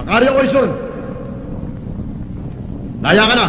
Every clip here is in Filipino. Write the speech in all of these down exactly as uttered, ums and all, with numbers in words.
Nakari ako isun. Laya ka na.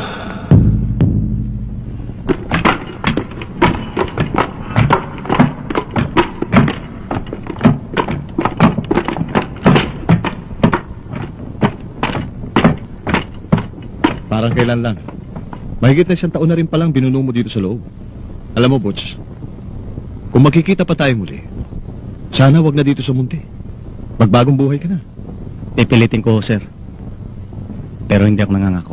Parang kailan lang. Mahigit na isang taon na rin palang binuno mo dito sa loob. Alam mo, Butch, kung magkikita pa tayo muli, sana wag na dito sa munti. Magbagong buhay ka na. Pipilitin ko, sir. Pero hindi ako nangangako.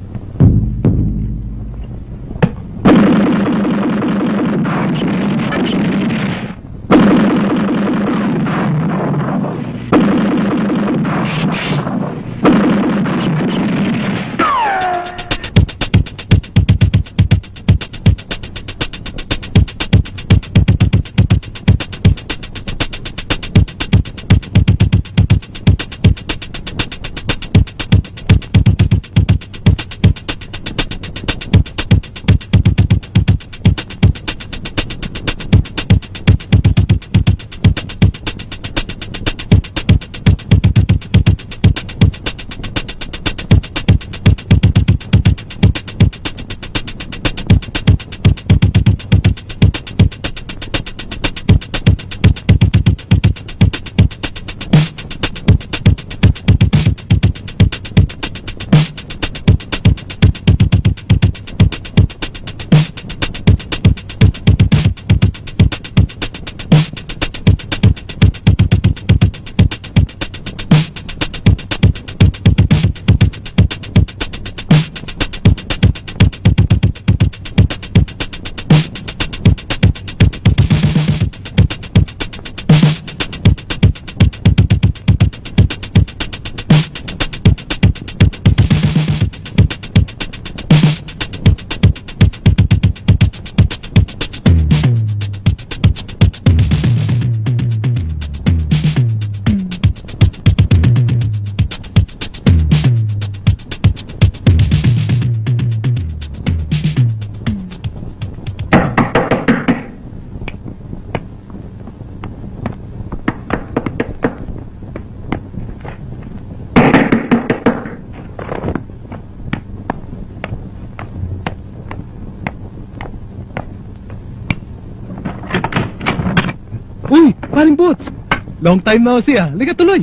Paring Boots, long time no see ah. Liga tuloy.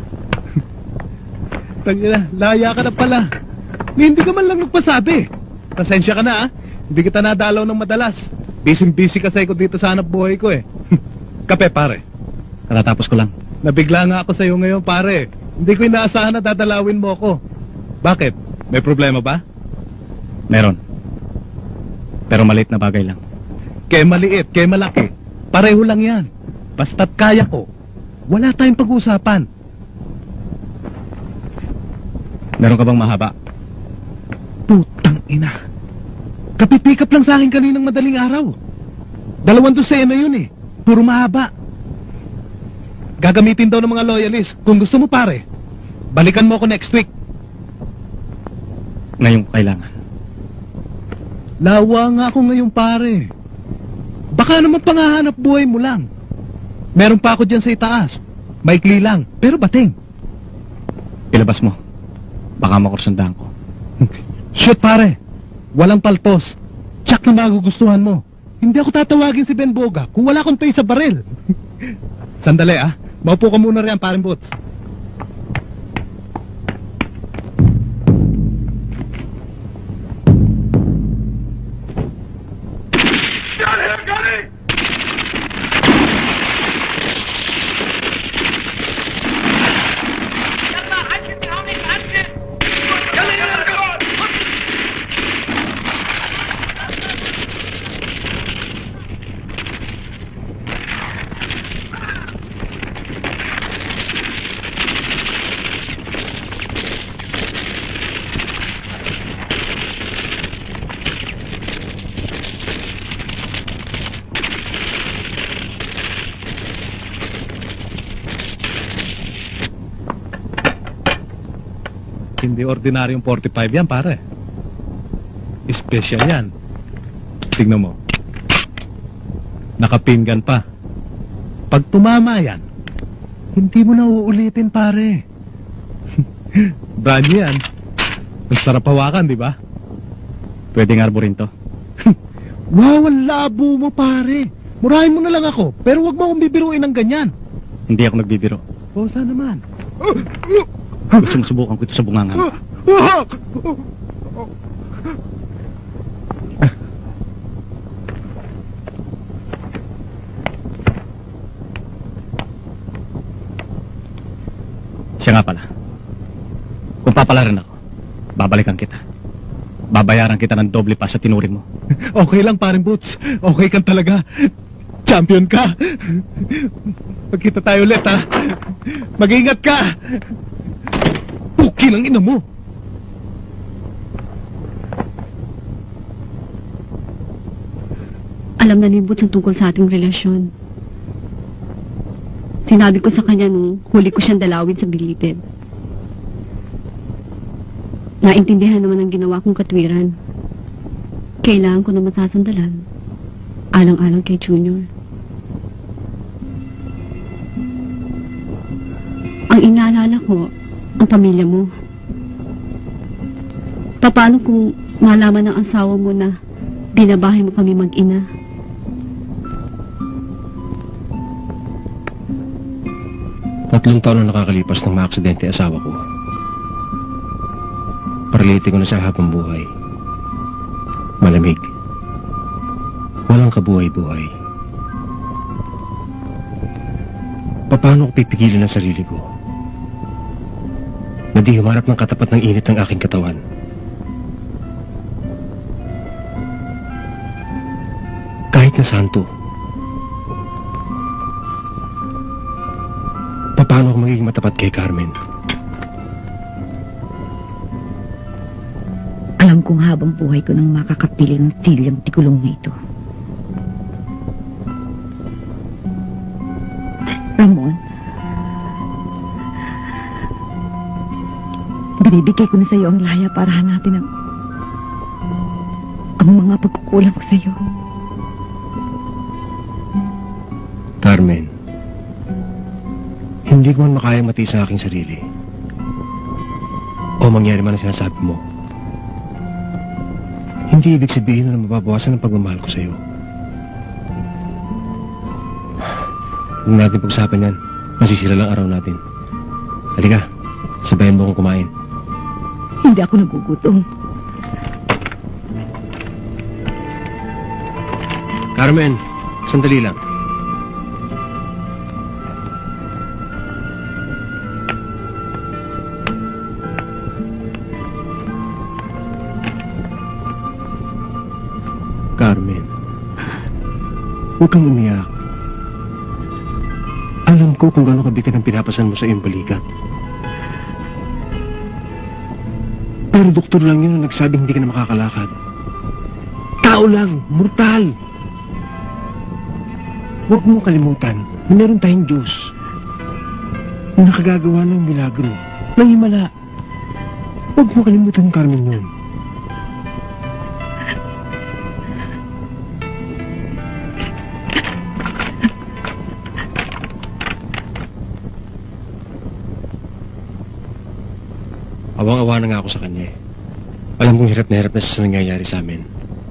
Tangina, laya ka na pala. Ni, hindi ka man lang nagpasabi. Pasensya ka na ah. Hindi kita nadalaw ng madalas. Busy-busy kasi ko dito sa hanap buhay ko eh. Kape pare. Katatapos ko lang. Nabigla nga ako sa'yo ngayon pare. Hindi ko inaasahan na dadalawin mo ako. Bakit? May problema ba? Meron. Pero maliit na bagay lang. Kaya maliit, kaya malaki. Pareho lang yan. Basta't kaya ko, wala tayong pag-uusapan. Meron ka bang mahaba? Putang ina. Kapipikap lang sa akin kaninang madaling araw. Dalawang dosena yun eh. Puro mahaba. Gagamitin daw ng mga loyalist. Kung gusto mo pare, balikan mo ako next week. Ngayong kailangan. Lawa nga ako ngayong pare. Baka naman pangahanap buhay mo lang. Meron pa ako dyan sa itaas. Maikli lang, pero bating. Ilabas mo. Baka makursundahan ko. Shoot pare. Walang paltos. Tsak na magugustuhan mo. Hindi ako tatawagin si Ben Boga kung wala akong tayo sa baril. Sandali ah. Maupo ka muna riyan, paring Boots. Got him! Got him! Hindi ordinaryong forty-five yan, pare. Special yan. Tignan mo. Nakapinggan pa. Pag tumama yan, hindi mo na uulitin, pare. Brand new yan. Ang sarap hawakan, di ba? Pwedeng arborin to. Wow, ang labo mo, pare. Murahin mo na lang ako, pero wag mo akong bibiruin ng ganyan. Hindi ako nagbibiro. O, saan naman? Gusto subukan ko ito sa bunganga mo. Siya nga pala. Kung papalarin ako, babalikan kita. Babayaran kita ng doble pa sa tinuring mo. Okay lang, paring Boots. Okay ka talaga. Champion ka. Magkita tayo ulit, ha? Mag-ingat ka. Puki lang ina mo. Alam na ni Boots ang tungkol sa ating relasyon. Sinabi ko sa kanya nung huli ko siyang dalawin sa bilibid. Naintindihan naman ang ginawa kong katwiran. Kailangan ko na masasandalan. Alang-alang kay Junior. Ang inaalala ko, ang pamilya mo. Paano kung malaman ng asawa mo na binabahay mo kami mag-ina? Tatlong taon na nakakalipas ng maaksidente asawa ko. Paraliti ko na siya habang buhay. Malamig. Walang kabuhay-buhay. Paano ko pipigilan ang sarili ko? Na di humarap ng katapat ng init ng aking katawan. Kahit na santo. Paano ako magiging matapat kay Carmen? Alam kong habang buhay ko nang makakapili ng silyang tikulong na ito. Ramon, binibigay ko na sa iyo ang laya para hanapin ang ang mga pagkukulang ko sa iyo. Carmen, hindi ko man makayang matiis ang aking sarili. O mangyari man ang sinasabi mo. Hindi ibig sabihin na mababawasan ang pagmamahal ko sa iyo. Huwag natin pag-usapan yan. Masisira lang araw natin. Halika, sabayan mo akong kumain. Hindi ako nagugutom. Carmen, sandali lang. Carmen, huwag kang umiyak. Alam ko kung gaano kabigat ang pinapasan mo sa iyong balikat. Pero doktor lang yun ang nagsabing hindi ka na makakalakad. Tao lang, mortal. Huwag mong kalimutan na meron tayong Diyos na nakagagawa ng milagro, ng himala. Huwag mo kalimutan, Carmen, yun. Awang-awa na nga ako sa kanya eh. Alam kong hirap na hirap na siya sa nangyayari sa amin.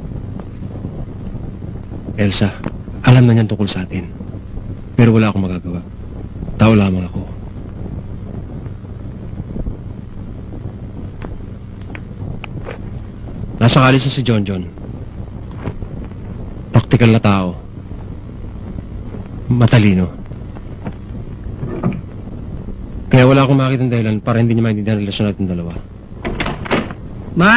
Elsa, alam na niyan tungkol sa atin. Pero wala akong magagawa. Tao lamang ako. Nasa kalis na si John John. Praktikal na tao. Matalino. Kaya wala akong makikita ng dahilan para hindi niya maintindihan ang relasyon natin dalawa. Ma?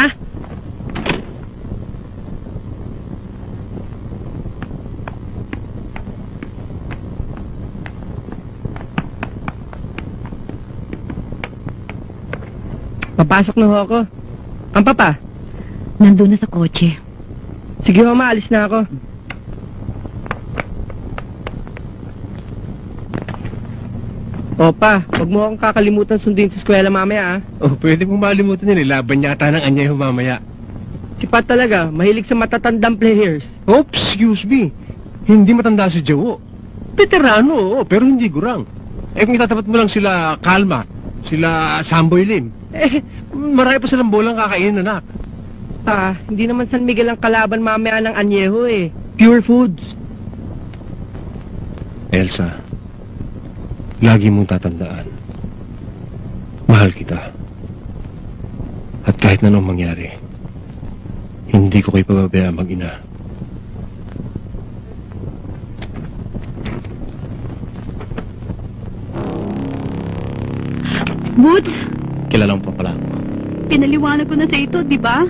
Papasok na ho ako. Ang papa? Nandun na sa kotse. Sige ho, ma, alis na ako. Opa, wag mo akong kakalimutan sundin sa eskwela mamaya, ah. Oh, pwede mong malimutan yun. Laban yata ng anyay humamaya. Si Pat talaga, mahilig sa matatandang players. Oops, excuse me. Hindi matanda si Joe. Veterano, oo, pero hindi gurang. Eh kung itatapat mo lang sila Kalma, sila Samboy Lim, Eh, marami pa silang bolang kakainin, anak. Ah, hindi naman San Miguel ang kalaban mamaya ng Anyeho eh. Pure foods. Elsa, lagi mong tatandaan. Mahal kita. At kahit na anong mangyari, hindi ko kayo pababayaan mag-ina. Boots, Kilala mo pa pala ako. pinaliwanag ko na sa ito, di ba?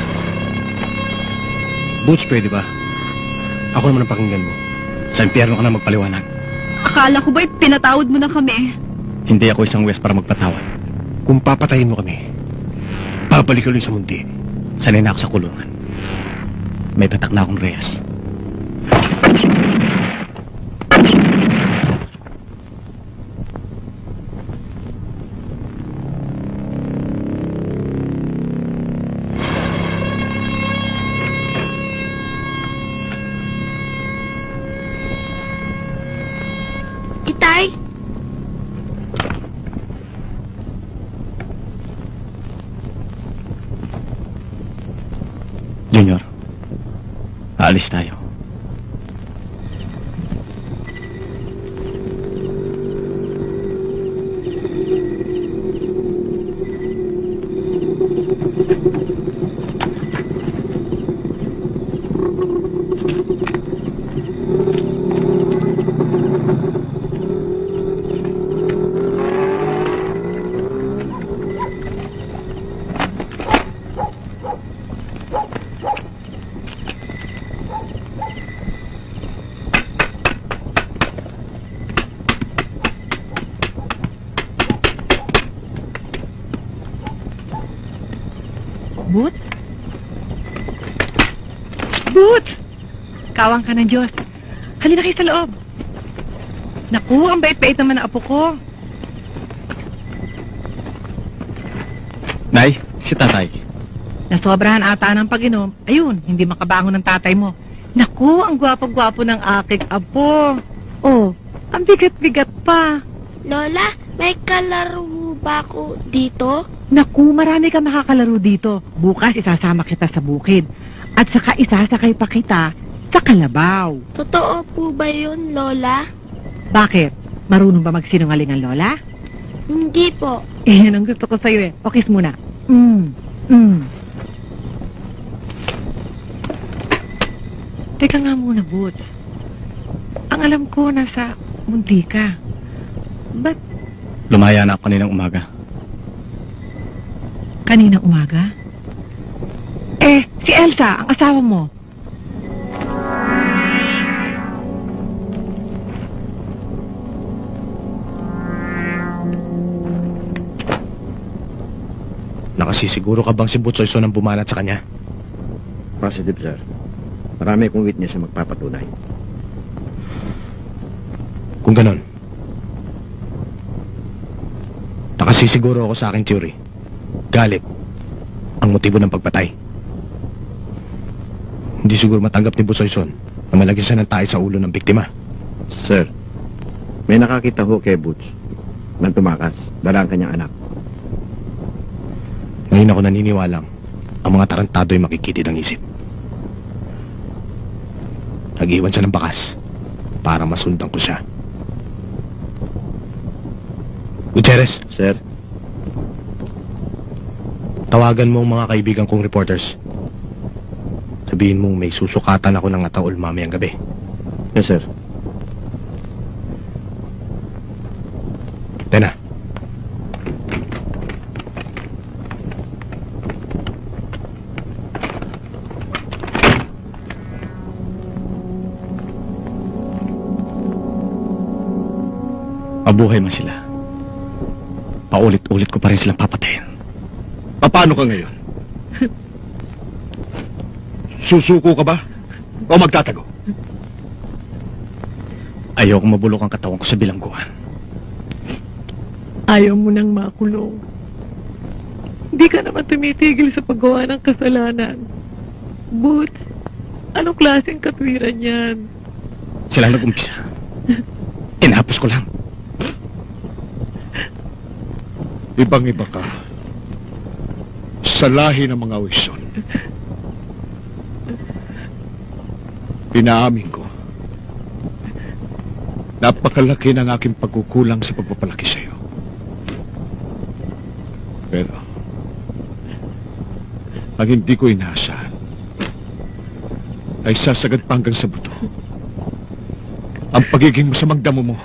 Butch, pwede ba? Ako naman ang pakinggan mo. Sa impyerno ka na magpaliwanag. Akala ko ba'y pinatawad mo na kami? Hindi ako isang West para magpatawad. Kung papatayin mo kami, babalik ulit sa mundi. Sanay na ako sa kulungan. May tatak na akong reyes. Itay? Junior, aalis tayo. Boot? Boot! Kawang ka ng Diyos. Halina kayo sa loob. Naku, ang bait-bait naman ng apo ko. Nay, si tatay. Nasobrahan ata ng pag-inom. Ayun, hindi makabangon ng tatay mo. Naku, ang gwapo-gwapo ng aking apo. Oh, ang bigat-bigat pa. Lola, may kalaro ba ako dito? Naku, marami kang makakalaro dito. Bukas isasama kita sa bukid. At saka isasakay pa kita sa kalabaw. Totoo po ba yun, Lola? Bakit? Marunong ba magsinungaling ang lola? Hindi po. Eh, yan ang gusto ko sa'yo eh. O, kiss muna. Mm. Mm. Teka nga muna, Boots. Ang alam ko, nasa munti ka. Ba't Lumaya na ako kaninang umaga. kaninang umaga? Eh, si Elsa, ang asawa mo. Nakasisiguro ka bang si Butsoyso nang bumanat sa kanya? Positive, sir. Marami akong witness na magpapatunay. Kung ganon, nakasisiguro ako sa aking theory. Galit ang motibo ng pagpatay. Hindi siguro matanggap ni Butsoyson na malagyan siya ng tayo sa ulo ng biktima. Sir, may nakakita ho kay Butch nang tumakas, dala ang kanyang anak. Ngayon ako naniniwalang ang mga tarantado ay makikitid ang isip. Nag-iwan siya ng bakas para masundan ko siya. Gutierrez, Sir, tawagan mo ang mga kaibigan kong reporters. Sabihin mong may susukatan ako ng ataol mamayang gabi. yes, sir. Tena. Mabuhay man sila. Paulit-ulit ko pa rin silang papatayin. Paano ka ngayon? Susuko ka ba? O magtatago? Ayoko mabulok ang katawan ko sa bilangguan. Ayaw mo nang makulong. Hindi ka naman tumitigil sa paggawa ng kasalanan. But, anong klaseng katwiran yan? Sila nag-umpisa. Inapos ko lang. Ibang-iba ka. Sa lahi ng mga Wilson, inaamin ko, napakalaki ng aking pagkukulang sa pagpapalaki sa iyo. Pero, ang hindi ko inaasahan, ay sasagad pa hanggang sa buto. Ang pagiging masamang damo mo.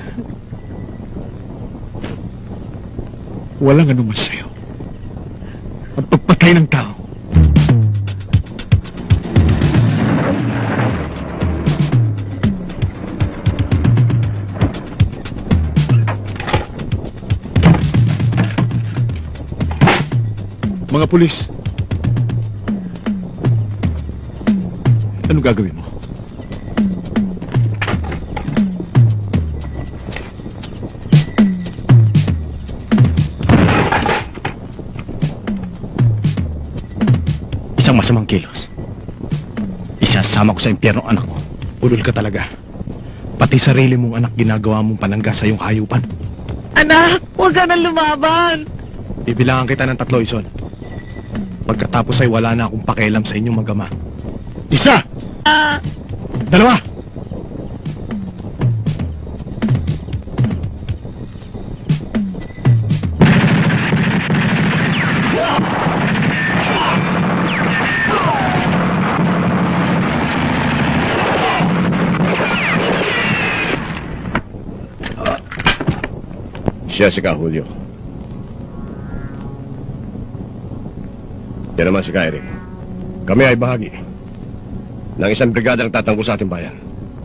Walang anuman sa'yo. Ang pagpatay ng tao. Mga pulis, ano gagawin mo? Isang masamang kilos. Isasama ko sa impyerno anak ko. Ulol ka talaga. Pati sarili mong anak ginagawa mong panangga sa iyong hayupan. Anak, huwag ka nang lumaban. Bibilangan kita ng tatlo, Ison. Pagkatapos ay wala na akong pakialam sa inyong mag-ama. Isa! Ah, Dalawa! Siya si Kahulyo. Yan naman si Ka-Eric. Kami ay bahagi ng isang brigada ng tatanggol sa ating bayan.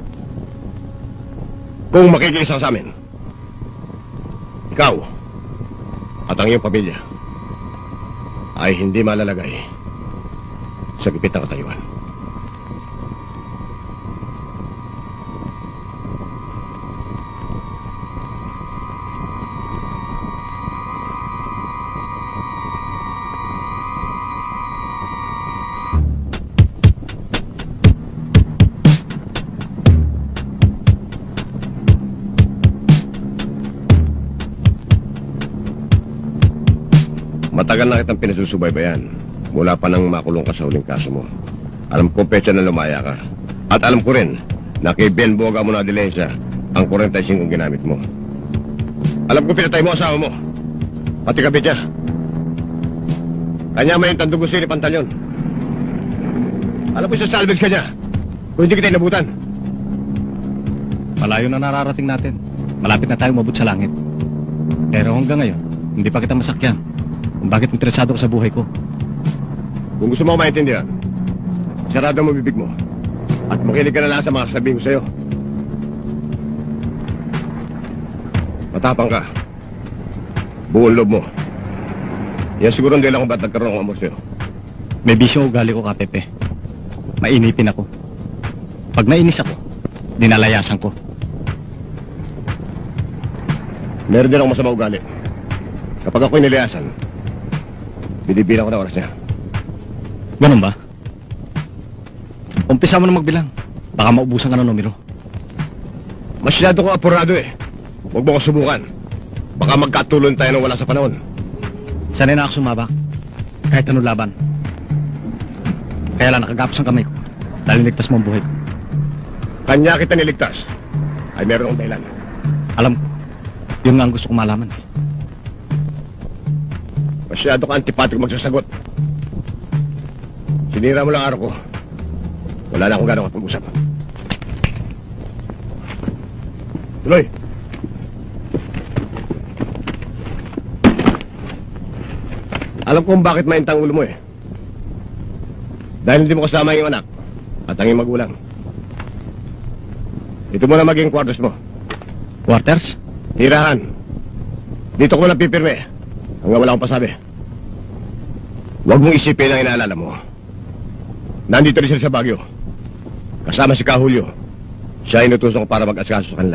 Kung makikiisa sa amin, ikaw at ang iyong pamilya ay hindi malalagay sa gipit ng katayuan. Matagal na kitang pinasusubaybayan mula pa nang makulong ka sa huling kaso mo. Alam ko petsa na lumaya ka. At alam ko rin na kay Ben Boga mo na dilensya ang forty-five kung ginamit mo. Alam ko pinatay mo asawa mo. Pati kabit niya. Kanya may tandugo sili pantalyon. Alam ko sa salvage ka niya kung hindi kita inabutan. Malayo na nararating natin. Malapit na tayo umabot sa langit. Pero hanggang ngayon, hindi pa kita masakyan. Kung bakit interesado ka sa buhay ko. Kung gusto mo maintindihan, sarado mo bibig mo. At makinig ka na lang sa mga sabihin ko sa'yo. Matapang ka. Buong loob mo. Yan siguro hindi lang kung ba't nagkaroon ng amor sa'yo. May bisyo ugali ko ka, Pepe. Mainipin ako. Pag nainis ako, dinalayasan ko. Meron din akong masama ugali. Kapag ako'y nilayasan, binibilang ko na oras niya. Ganun ba? Umpisa mo na magbilang. Baka maubusan ka ng numero. Masyado ko apurado eh. Huwag mo ko subukan. Baka magkatulon tayo nang wala sa panahon. Sanay na ako sumabak. Kahit anong laban. Kaya lang nakagapos ang kamay ko. Dahil niligtas mo ang buhay ko. Kanya kita niligtas. Ay meron akong dahilan. Alam ko. Yun nga ang gusto ko malaman. Masyado ka antipatrik magsasagot. Sinira mo lang araw ko. Wala na akong gano'ng at mag-usap. Tuloy! Alam ko kung bakit maintang ulo mo eh. Dahil hindi mo kasama yung anak at ang iyong magulang. Ito mo na maging quarters mo. Quarters? Tirahan. Dito ko na pipirme. Hanggang wala akong pasabi. Huwag mong isipin ang inaalala mo. Nandito rin sila sa Baguio. Kasama si Kahulyo. Siya inutusan ko para mag-asikaso sa kanila.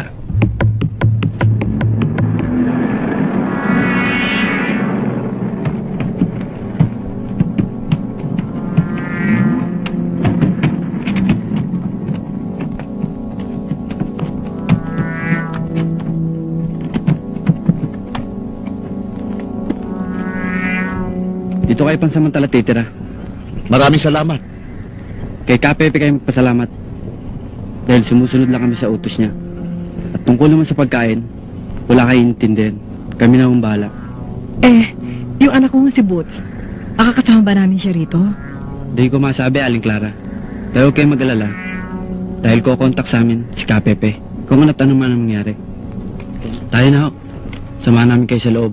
Dito Dito kayo pansamantala titira. Maraming salamat. Kay Kapepe kayo magpasalamat. Dahil sumusunod lang kami sa utos niya. At tungkol naman sa pagkain, wala kayong intindihan. Kami na ang bahala. Eh, yung anak ko si Boots, makakasama ba namin siya rito? Dahil ko masabi, Aling Clara. Tayo kayo mag-alala. Dahil ko kontak sa amin si Kapepe. Kung ano't ano man ang mangyari. Tayo na ho. Samahan namin kayo sa loob.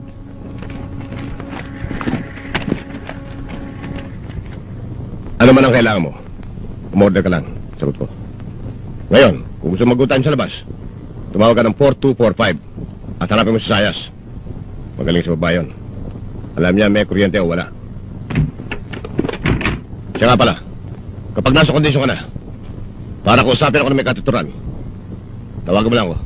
Ano man ang kailangan mo? Umorder ka lang. Sagot ko. Ngayon, kung gusto mag-good time sa labas, tumawag ka ng four two four five at hanapin mo si Sayas. Magaling sa babae yun. Alam niya may kuryente o wala. Siya nga pala, kapag nasa kondisyon ka na, para kausapin ako na may katuturan, tawagan mo lang ako.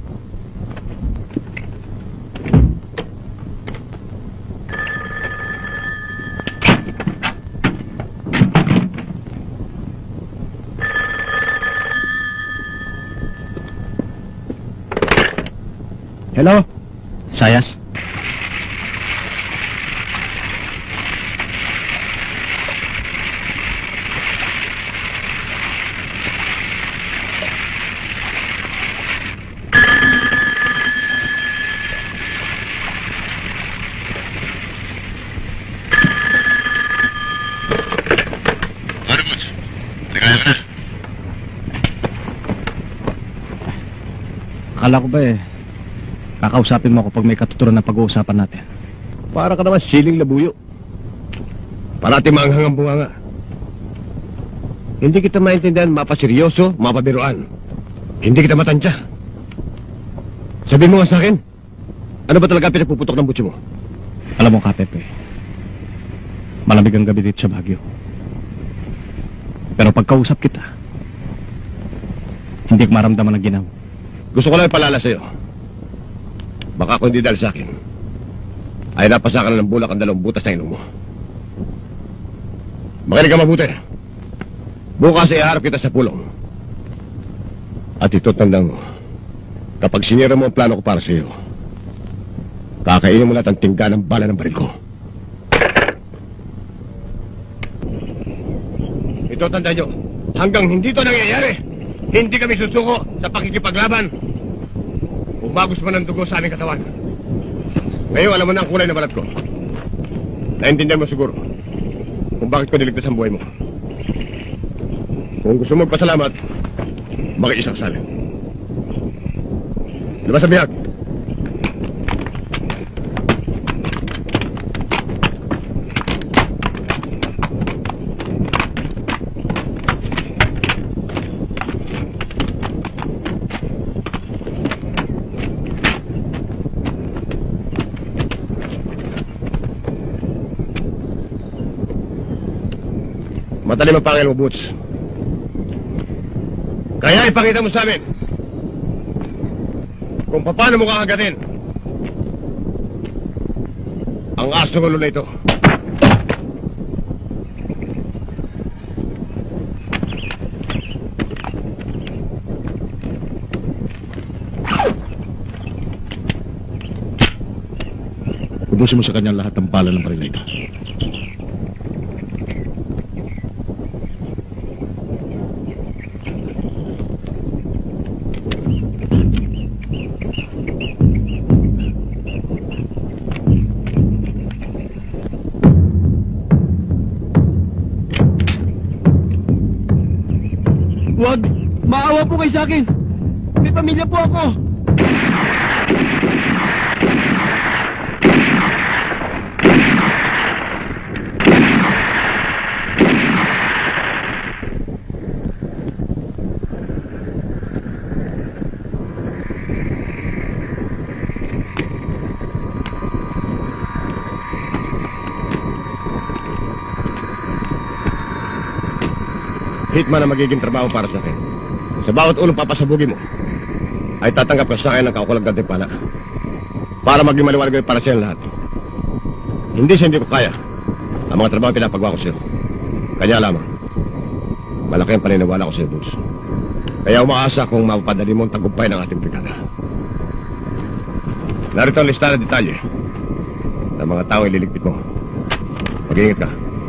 Hello? Sayas? Ano mo? Nagaya ka na? Akala ko ba eh, kakausapin mo ako pag may katuturan na pag-uusapan natin. Para ka naman siling labuyo. Parati maanghang ang bunganga. Hindi kita maintindihan mapaseryoso, mapabiruan. Hindi kita matansya. Sabihin mo nga sa akin, ano ba talaga pinagpuputok ng butsi mo? Alam mo, Kapepe, malamig ang gabi dito sa Baguio. Pero pagkausap kita, hindi ko maramdaman ang ginawa. Gusto ko lang ipalala sa'yo. Baka kung hindi dahil sa akin, ay napasakan na ng bulak ang dalawang butas na inom mo. Makinig ka mabuti. Bukas ay iharap kita sa pulong. At ito tandang mo, kapag sinira mo ang plano ko para sa iyo, kakainin mo lahat ang tingga ng bala ng baril ko. Ito tanda nyo, hanggang hindi ito nangyayari, hindi kami susuko sa pakikipaglaban. Umagos man ang dugo sa aming katawan. Ngayon, alam mo na ang kulay na balat ko. Naintindihan mo siguro kung bakit ko niligtas ang buhay mo. Kung gusto mo magpasalamat, makiisang salin. Labas sa bihag. Matalim ang pangil mo, Boots. Kaya ipakita mo sa amin kung paano mo kakagatin ang asong ulo na ito. Ubusin mo sa kanya lahat ng bala ng baril na ito. Wag! Maawa po kayo sa akin! May pamilya po ako! Hitman ang magiging trabaho para sa akin. Sa bawat ulong papasabugin mo, ay tatanggap ka sa akin ng kaukulang gantimpala para maging maliwanag para sa lahat. Hindi sa hindi ko kaya ang mga trabaho pinapagawa ko sa'yo. Kanya lamang, malaki ang paniniwala ko sa'yo, Boots. Kaya umaasa kung mapapadali mo ang tagumpay ng ating brigada. Narito ang listahan ng detalye ng mga taong ililigpit mo. Mag-iingat ka.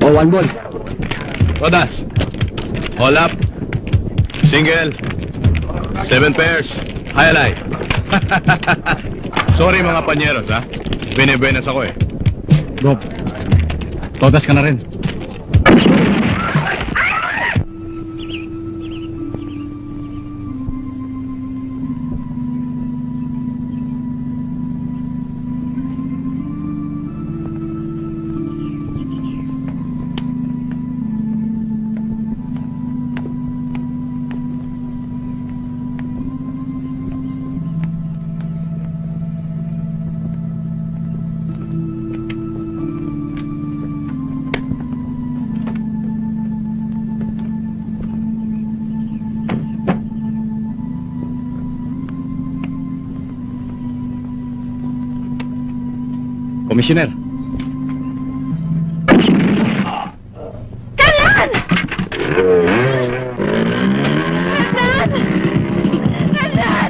Oh, one ball. Rodas. All up. Single. Seven pairs. High alive. Sorry mga panyeros, ha? Binibuenas ako eh. Gob. Todas ka na rin. Komisyoner. Kalan! Kalan!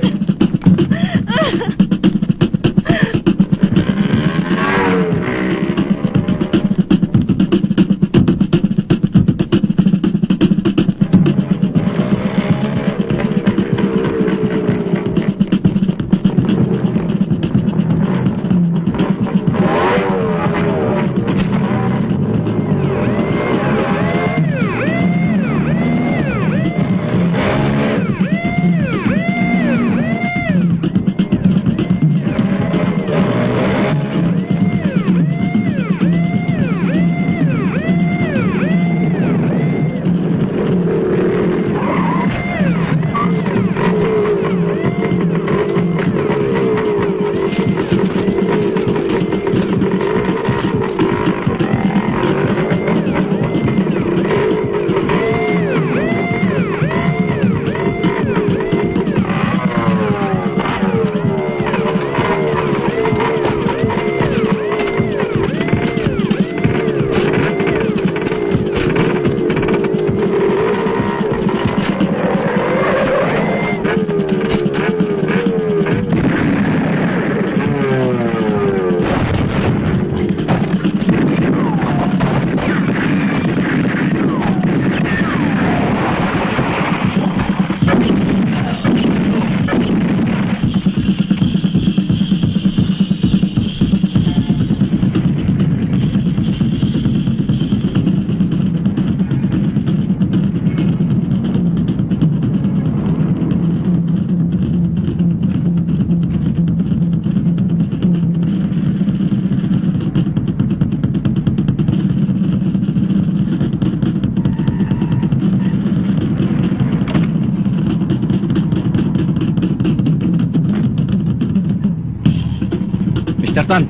mister Tan.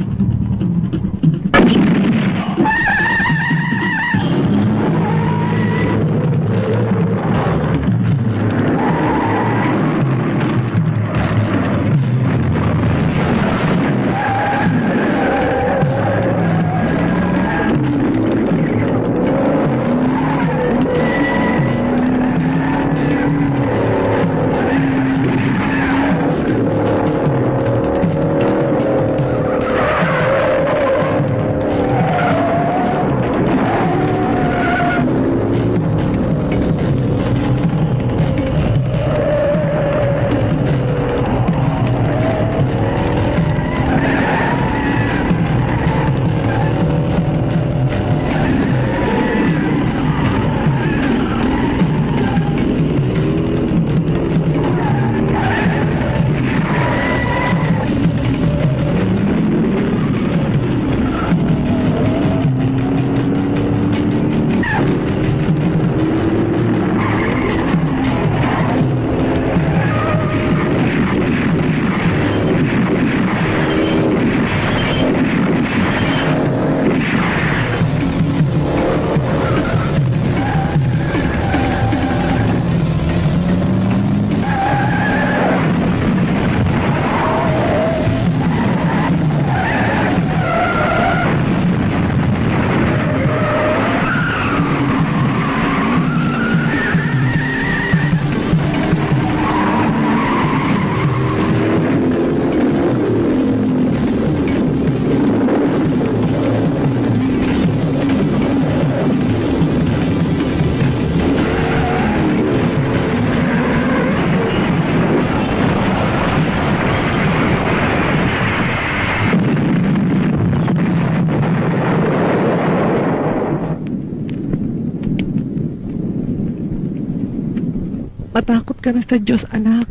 Magpapatakot ka na sa Diyos, anak.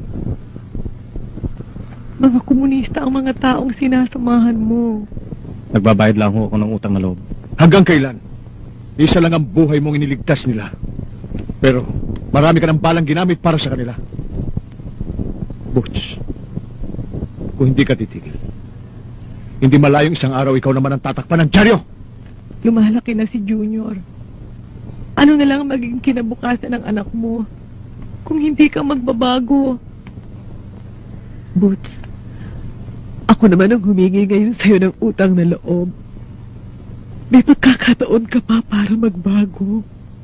Mga komunista ang mga taong sinasamahan mo. Nagbabayad lang ho ako ng utang na loob. Hanggang kailan? Isa lang ang buhay mong iniligtas nila. Pero marami ka ng balang ginamit para sa kanila. Butch, kung hindi ka titigil, hindi malayong isang araw ikaw naman ang tatakpan ng dyaryo. Lumalaki na si Junior. Ano na lang ang magiging kinabukasan ng anak mo kung hindi ka magbabago? Butch, ako naman ang humingi ngayon sa'yo ng utang na loob. May pagkakataon ka pa para magbago.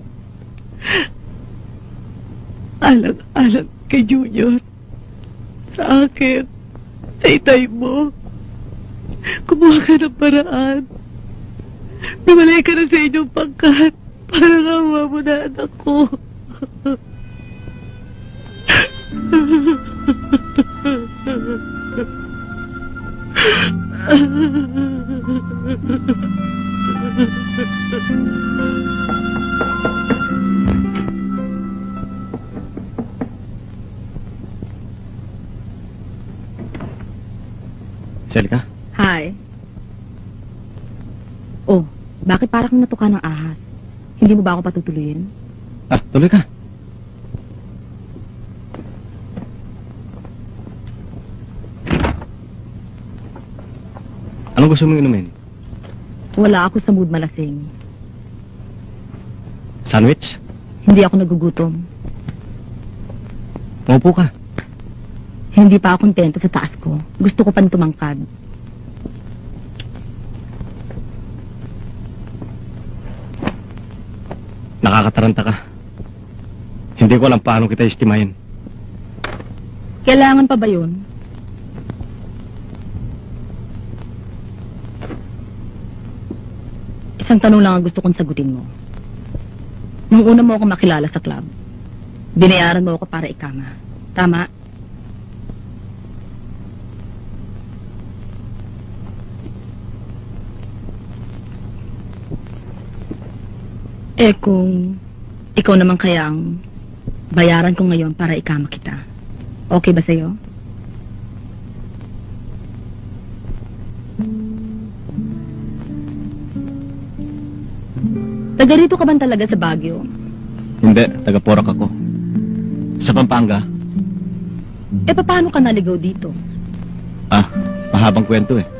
Alang-alang kay Junior, sa akin, sa itay mo, kumuha ka ng paraan. Namalay ka na sa inyong pangkat para kawa mo na anak ko. Selika? Hi. Oh, bakit parang natuka ng ahas? Hindi mo ba ako patutuloyin? Ah, tuloy ka. Anong gusto mong inumin? Wala ako sa mood malasing. Sandwich? Hindi ako nagugutom. Maupo ka. Hindi pa ako kontento sa taas ko. Gusto ko pang tumangkad. Nakakataranta ka. Hindi ko alam paano kita estimahin. Kailangan pa ba yun? Isang tanong lang ang gusto kong sagutin mo. Nung una mo ako makilala sa club, binayaran mo ako para ikama. Tama? Eh kung ikaw naman kaya ang bayaran ko ngayon para ikama kita. Okay ba sa'yo? Taga rito ka ba talaga sa Baguio? Hindi, taga-Porac ako. Sa Pampanga. Eh paano ka naligaw dito? Ah, mahabang kwento eh.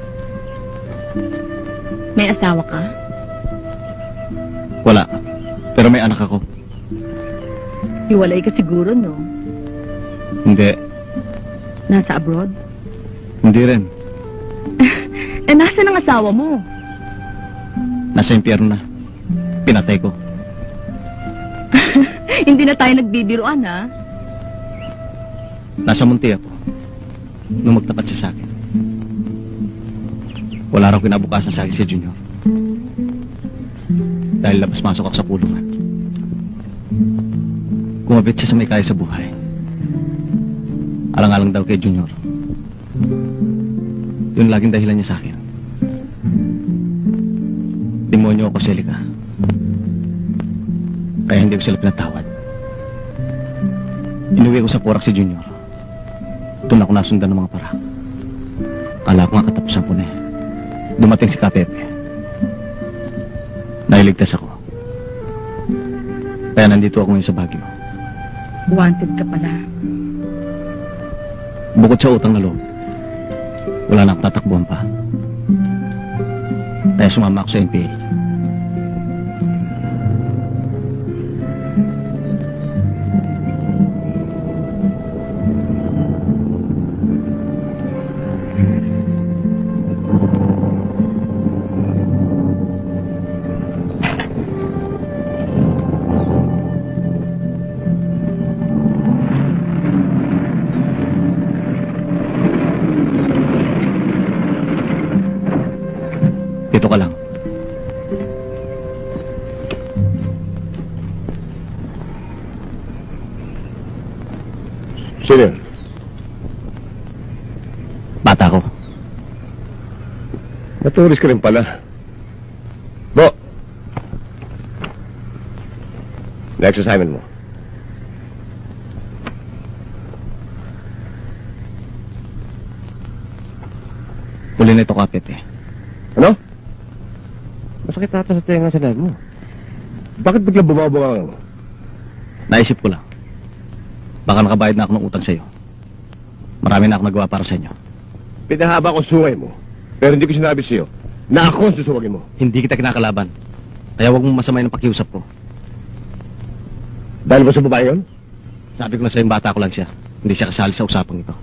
May asawa ka? Wala. Pero may anak ako. Hiwalay ka siguro, no? Hindi. Nasa abroad? Hindi rin. Eh, nasa ng asawa mo? Nasa impyerno na. Pinatay ko. Hindi na tayo nagbibiruan, ha? Nasa munti ako. Nung magtapat siya sa akin. Wala raw kinabukasan sa akin si Junior. Dahil labas-masok ako sa pulungan. Kumabit siya sa may kaya sa buhay. Alang-alang daw kay Junior. Yun laging dahilan niya sa akin. Demonyo ako, Selika. Kaya hindi ko sila pinatawad. Inuwi ko sa Porac si Junior. Doon ako nasundan ng mga para. Kala ko nga katapusan ko na eh. Dumating si Kapepe. Nailigtas ako. Kaya nandito ako ngayon sa Baguio. Wanted ka pala. Bukod sa utang na loob, wala na akong tatakbuhan pa. Kaya sumama ako sa N P A. Dito ka lang. Sino yun? Bata ko. Naturis ka rin pala. Bo! Next assignment mo. Huli na ito, Kapepe. Ano? Masakit ata sa tenga sa dad mo. Bakit bigla bumabunga? Naisip ko lang. Baka nakabayad na ako ng utang sa'yo. Marami na ako nagawa para sa inyo. Pinahaba ko suway mo. Pero hindi ko sinabi sa'yo na ako ang susuwagin mo. Hindi kita kinakalaban. Kaya huwag mong masamay ng pakiusap ko. Dahil ba sa babae yun? Sabi ko na sa'yo, bata ko lang siya. Hindi siya kasali sa usapang ito.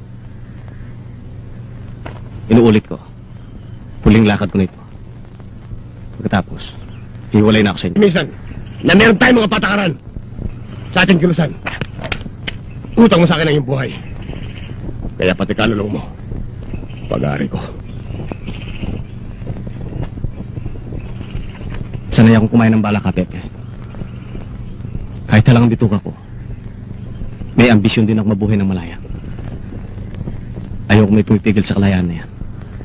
Inuulit ko. Huling lakad ko na ito. Pagkatapos, hiwalay na ako sa inyo. Minsan, na meron tayong mga patakaran sa ating kilusan. Utang mo sa akin ang iyong buhay. Kaya pati kalulong mo, pag-aari ko. Sanay akong kumain ng bala, Kapepe. Kahit talang bituka ko, may ambisyon din ako mabuhay ng malaya. Ayoko may pumipigil sa kalayaan na yan.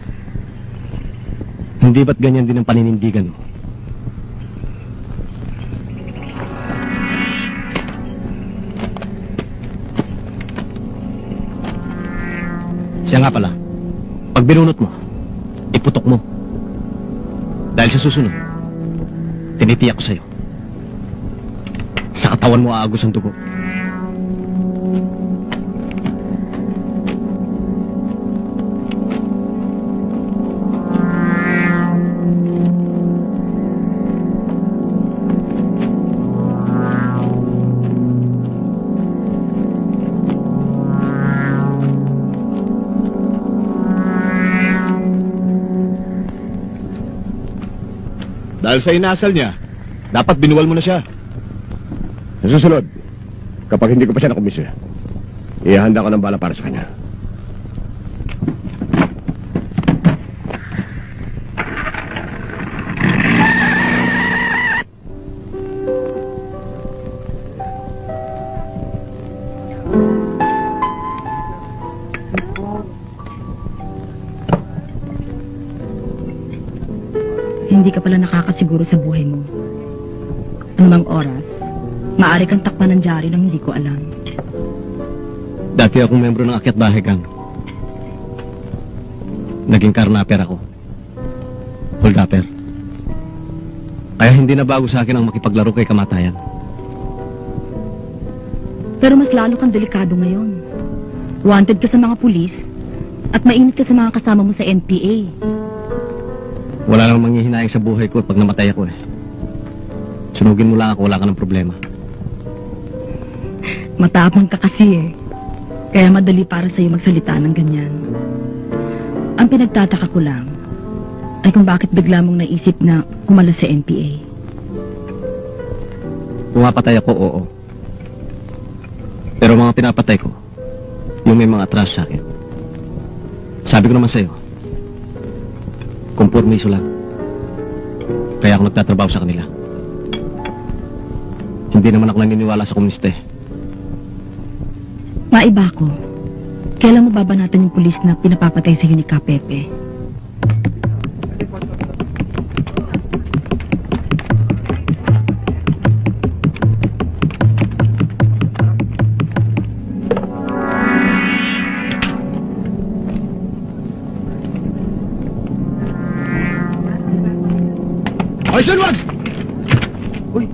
Hindi ba't ganyan din ang paninindigan mo? Siya nga pala, pag binunot mo, iputok mo. Dahil sa susunod, tinitiyak ko sa'yo. Sa katawan mo aagos ang dugo. Dahil sa inasal niya, dapat binuwal mo na siya. Sa susunod, kapag hindi ko pa siya nakumisya, ihanda ko ng bala para sa kanya. Hindi ka pala nakakasiguro sa buhay mo. Anumang oras, maaari kang takpan ng dyaryo nang hindi ko alam. Dati akong membro ng Akyat Bahay Gang. Naging karnaper ako. Holdapper. Kaya hindi na bago sa akin ang makipaglaro kay kamatayan. Pero mas lalo kang delikado ngayon. Wanted ka sa mga pulis at mainit ka sa mga kasama mo sa N P A. Wala nang manghihinayang sa buhay ko pag namatay ako eh. Sunugin mo lang ako, wala ka ng problema. Matapang ka kasi eh. Kaya madali para sa'yo magsalita ng ganyan. Ang pinagtataka ko lang ay kung bakit bigla mong naisip na umalis sa N P A. Pumapatay ako, oo. Pero mga pinapatay ko, yung may mga atras sa akin. Sabi ko naman sa'yo, kompormiso lang. Kaya ako nagtatrabaho sa kanila. Hindi naman ako naniniwala sa komunista eh. Maiba ko. Kailan mo babanatan yung pulis na pinapapatay sa'yo ni Kapepe? Ay, Sunwag! Uy!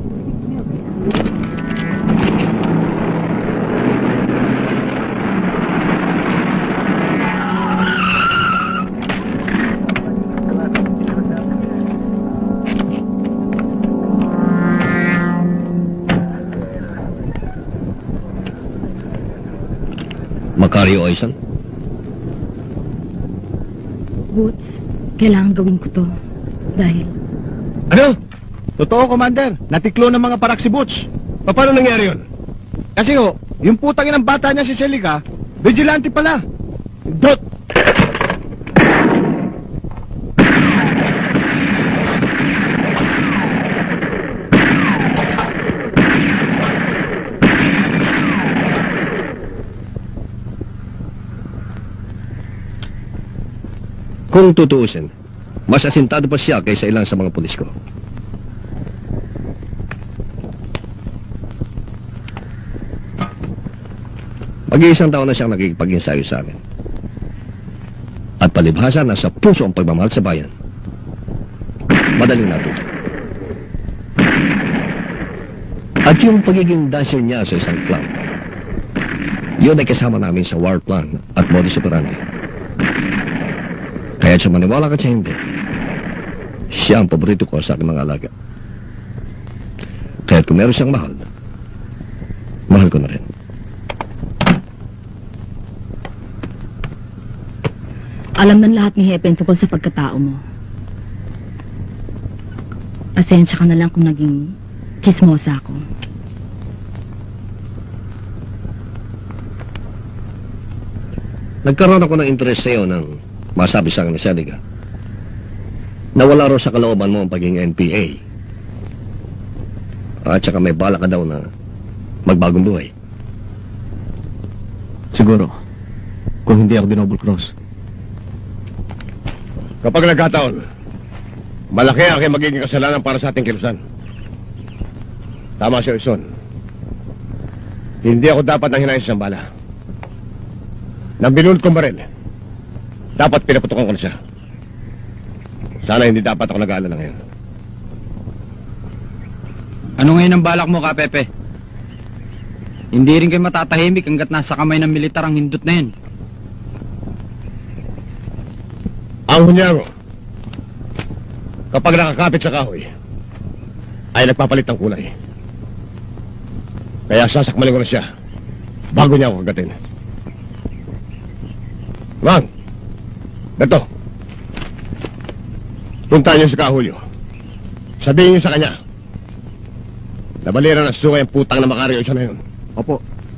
Macario Oisan? Boots, kailangan gawin ko to. Dahil Ano? Totoo, Commander. Natiklo ng mga parak si Butch. Paano nangyari yun? Kasi ho, yung putangin ng bata niya si Celica, vigilante pala. Dot! Kung tutuusin, mas asintado pa siya kaysa ilang sa mga pulis ko. Mag-iisang taon na siyang nakikipag-insayo sa amin. At palibhasa, nasa puso ang pagmamahal sa bayan. Madaling natuto. At yung pagiging dancer niya sa isang club, yun ay kasama namin sa war plan at modus operandi. Kaya sa maniwala ka siya hindi, siya ang paborito ko sa aking mga alaga. Kaya kung meron siyang mahal, mahal ko na rin. Alam ng lahat ni Hepen tungkol sa pagkatao mo. Pasensya ka na lang kung naging chismosa ako. Nagkaroon ako ng interest sa'yo nang masabi sa akin ni Seliga na wala raw sa kalooban mo ang pagiging N P A. At saka may bala ka daw na magbagong buhay. Siguro, kung hindi ako dinouble cross. Kapag nagkataon, malaki ang aking magiging kasalanan para sa ating kilusan. Tama siya, Ison. Hindi ako dapat nang hinayin sa bala. Nang binulot kong baril, dapat pinaputukan ko na siya. Sana hindi dapat ako nag-aalala ngayon. Ano ngayon ang balak mo, Kapepe? Hindi rin kayo matatahimik hanggat nasa kamay ng militar ang hindot na yun. Ang hunyango, kapag nakakapit sa kahoy, ay nagpapalit ng kulay. Kaya sasakmalin ko na siya bago niya ako kagatin. Mang, Beto, punta niyo sa kahulyo. Sabihin niyo sa kanya, nabalira ng sukay ang putang na Macario siya na yun. Opo.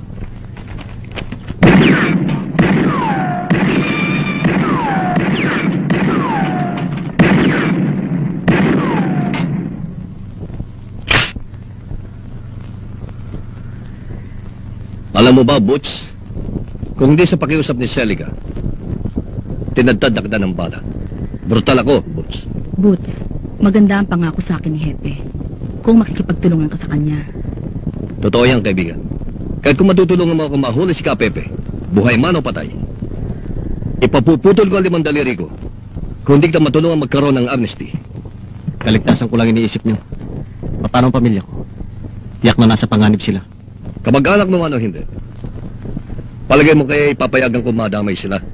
Alam mo ba, Butch, kung hindi sa pakiusap ni Seliga, tinadtad na kita ng bala. Brutal ako, Butch. Boots, maganda ang pangako sa akin ni Hepe. Kung makikipagtulungan ka sa kanya. Totoo yan, kaibigan. Kahit kung matutulungan mo ako mahuli si Kapepe, buhay man o patay, ipapuputol ko ang limang daliri ko kung hindi ka matulungan magkaroon ng amnesty. Kaligtasan ko lang iniisip niyo. Paano ang pamilya ko? Tiyak na nasa panganib sila. Kamag-anak mo man o hindi, palagay mo kaya ipapayagan ko madamay sila.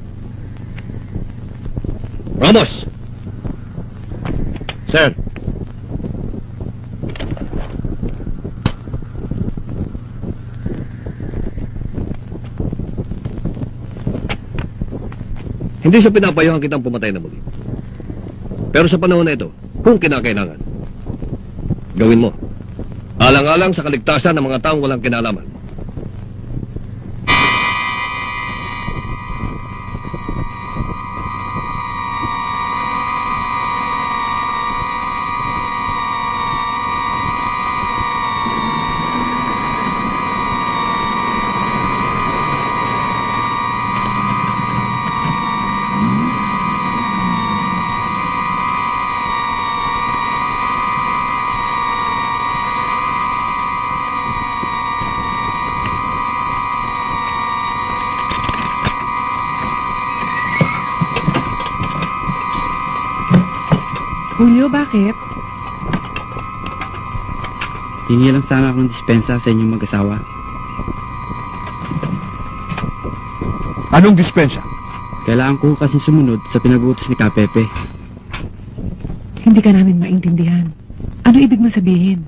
Ramos! Sir, hindi sa pinapayuhan kitang pumatay na muli. Pero sa panahon na ito, kung kinakailangan, gawin mo. Alang-alang sa kaligtasan ng mga taong walang kinalaman. Julio, bakit? Hingi lang sana akong dispensa sa inyong mag-asawa. Anong dispensa? Kailangan ko kasi sumunod sa pinag-utos ni Kapepe. Hindi ka namin maintindihan. Ano ibig mo sabihin?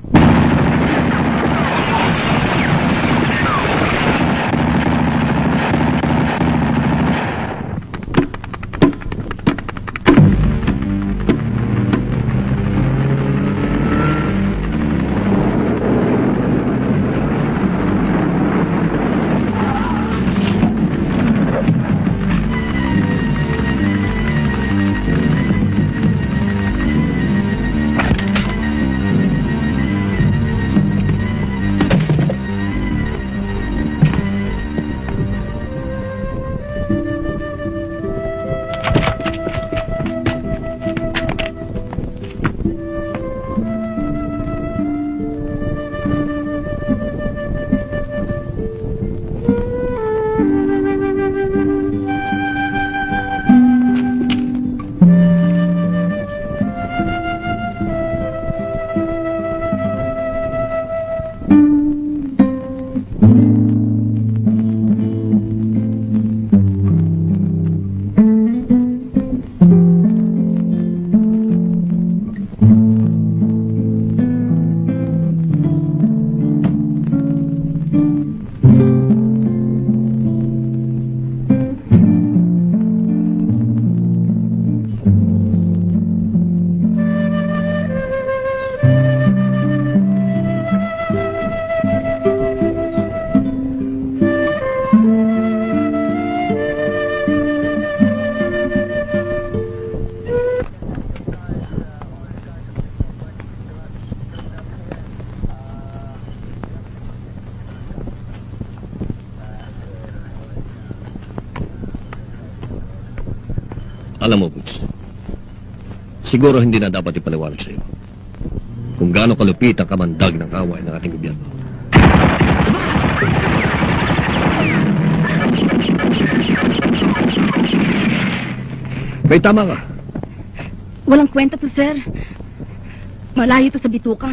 Alam mo, Boots, siguro hindi na dapat ipaliwanag sa'yo kung gaano kalupit ang kamandag ng away ng ating gobyerno. May tama ka. Walang kwenta to, sir. Malayo to sa bituka.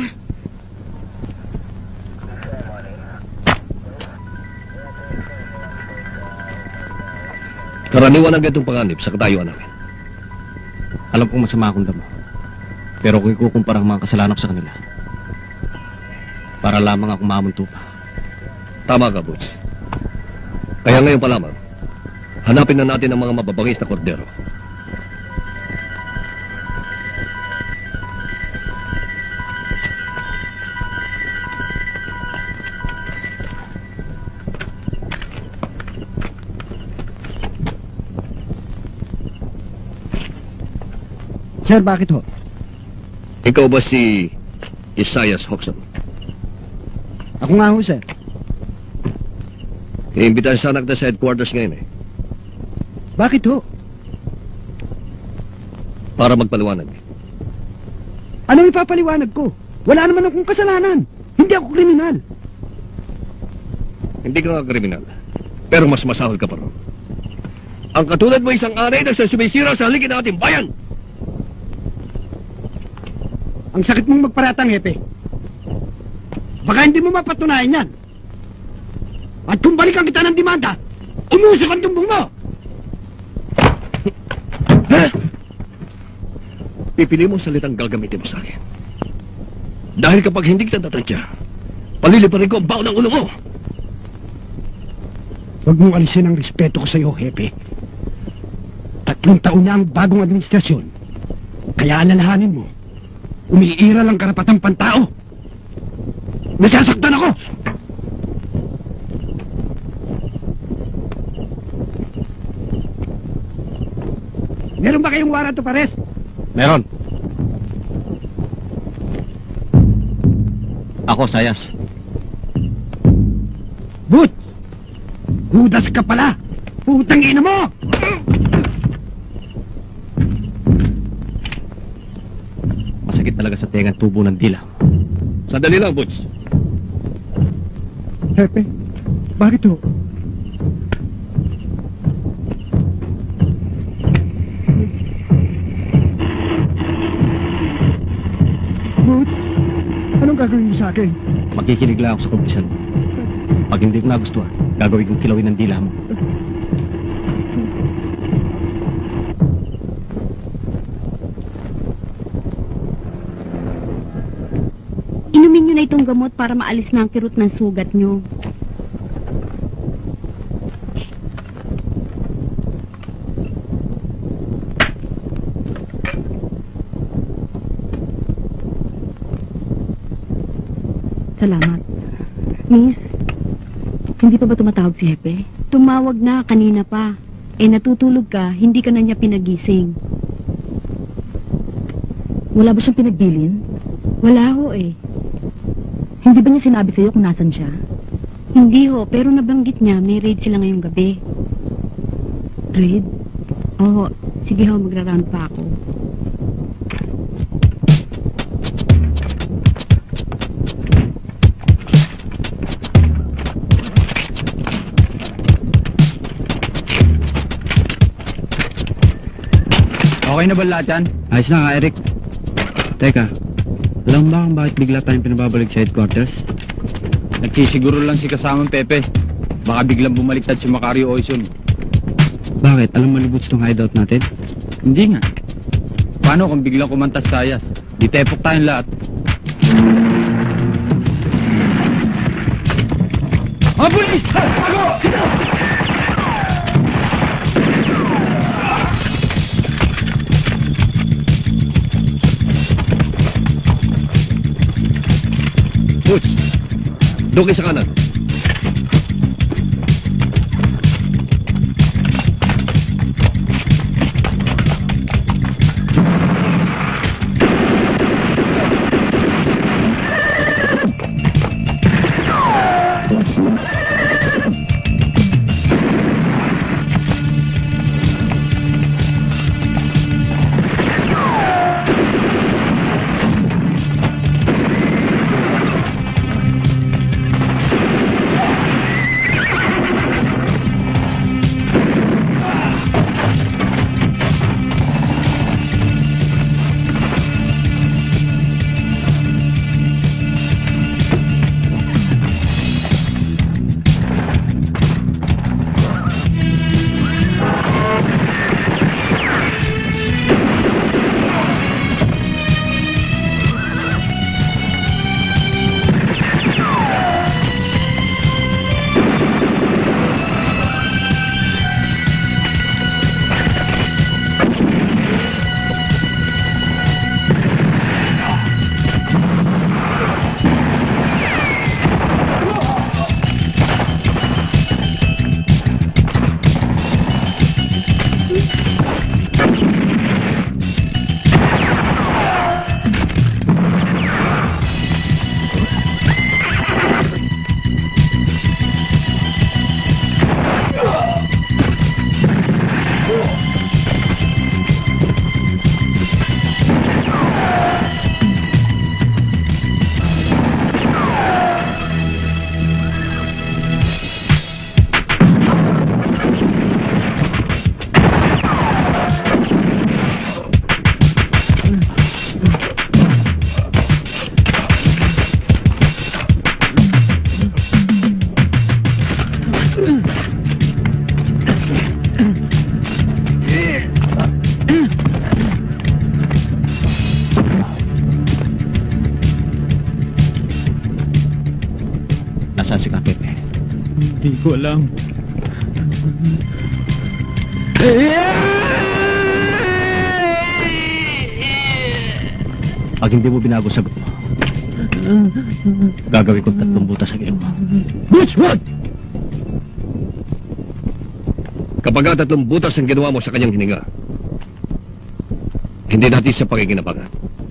Karaniwan ang ganitong panganib sa katayuan namin. Alam kong masama akong damo. Pero kung ikukumpara ang mga kasalanan ko sa kanila, para lamang ako mamunto pa. Tama ka, Boots. Kaya ngayon pa lamang, hanapin na natin ang mga mababangis na kordero. Sir, bakit ho? Ikaw ba si Isaias Hoxton? Ako nga ho, sir. Iimbitahan sana kita sa headquarters ngayon eh. Bakit ho? Para magpaliwanag. Anong ipapaliwanag ko? Wala naman akong kasalanan. Hindi ako kriminal. Hindi ka nga kriminal. Pero mas masahol ka pa ron. Ang katulad mo isang anay na sa sumisira sa haligi ng ating bayan. Ang sakit mong magparatang, Hepe. Baka hindi mo mapatunayan yan. At kung balikan kita ng demanda, umusok ang tumbong mo! Ha? Pipili mo salitang gagamitin mo sa akin. Dahil kapag hindi kita natadya, paliliparin ko ang baon ng ulo mo. Huwag mong alisin ang respeto ko sa iyo, Hepe. Tatlong taon na ang bagong administrasyon. Kaya alalahanin mo, umiira lang karapatang pantao. Nasasaktan ako! Meron ba kayong warrant of arrest? Meron. Ako, Sayas. But! Hudas ka pala! Putang ina mo! Masakit talaga sa tengang tubo ng dila. Sandali lang, Butch. Hepe, bakit ho? But, anong gagawin mo sa akin? Makikinig lang ako sa kumpisan. Pag hindi ko nagustuhan, gagawin kong kilawin ng dila mo. Inumin nyo na itong gamot para maalis na ang kirot ng sugat nyo. Salamat. Miss, hindi pa ba tumatawag si Hepe? Tumawag na, kanina pa. Eh natutulog ka, hindi ka na niya pinagising. Wala ba siyang pinagbilin? Wala ho eh. Hindi ba niya sinabi sa'yo kung nasan siya? Hindi ho, pero nabanggit niya, may raid sila ngayong gabi. Raid? Oo, sige ho, magra-round pa ako. Okay na ba lahat yan? Ayos na nga, Eric. Teka, alam ba kung bakit bigla tayong pinababalik sa headquarters? Nagsisiguro lang si kasamang Pepe. Baka biglang bumaliktad si Macario Oison. Bakit? Alam mo libuts tong hideout natin? Hindi nga. Paano kung biglang kumantas sayas? Di tepok tayong lahat. Ah, pulis! Ako! Butch, doon kayo sa kanan. nasaan si Kapepe? Hindi ko alam. Pag hindi mo binago sagot mo, gagawin ko tatlong butas sa ilong mo. Bushwood! Kapag tatlong butas ang ginawa mo sa kanyang hininga, hindi natin siya pakikinabangan.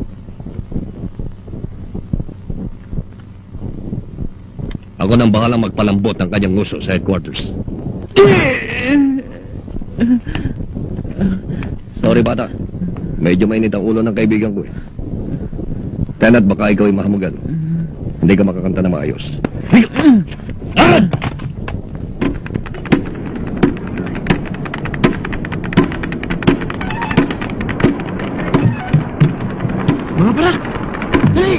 Ako nang bahalang magpalambot ng kanyang nguso sa headquarters. Sorry, bata. Medyo mainit ang ulo ng kaibigan ko eh. Tenet, baka ikaw ay mahamugan. Hindi ka makakanta na maayos. Mga para! Dali!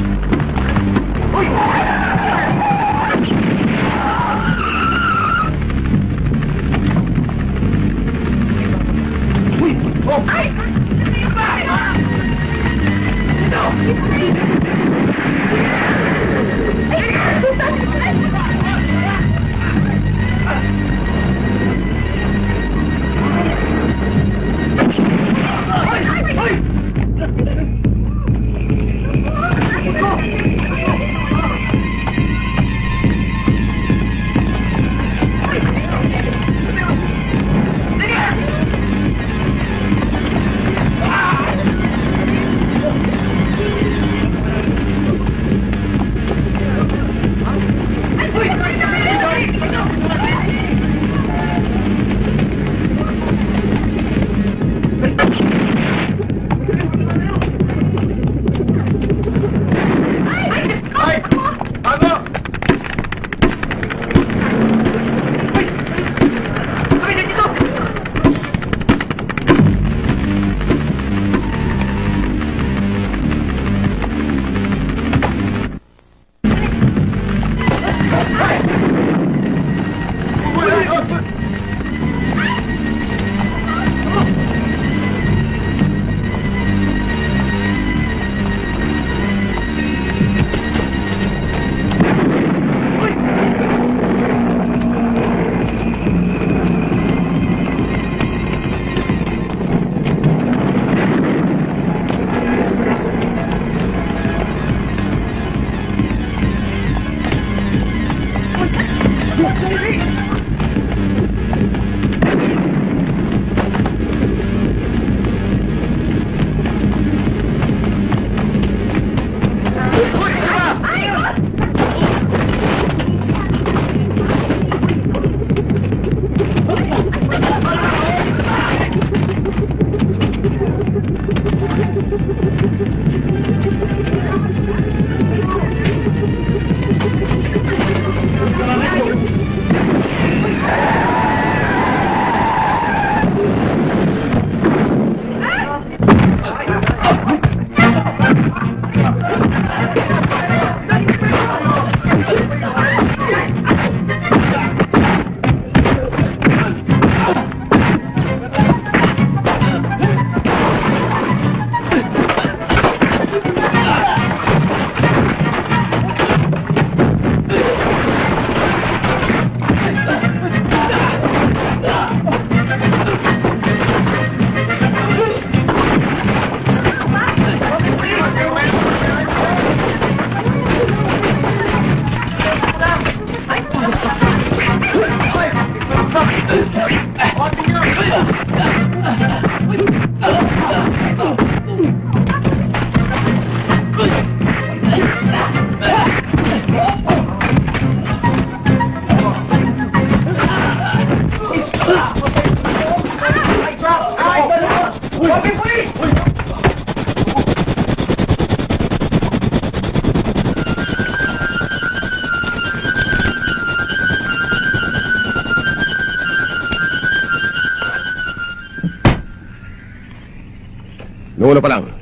Noong una pa lang,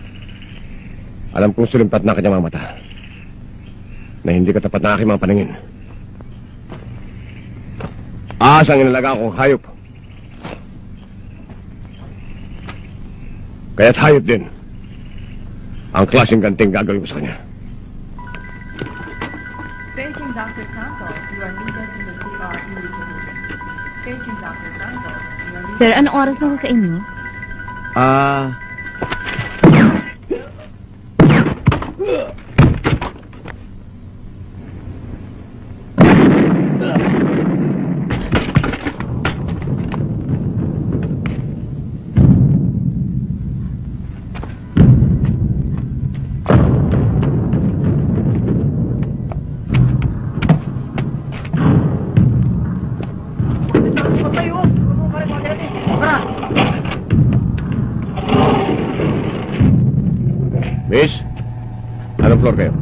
alam kong sulimpat na kanyang mga mata na hindi katapat na aking mga paningin. Asang inalaga akong hayop. Kaya't hayop din ang klaseng ganting gagawin ko sa kanya. Paging Doctor Santos, you are needed in the C R immediately. Paging Doctor Santos, you are needed... Sir, anong oras na ho sa inyo? Ah... Miss, anong floor kayo?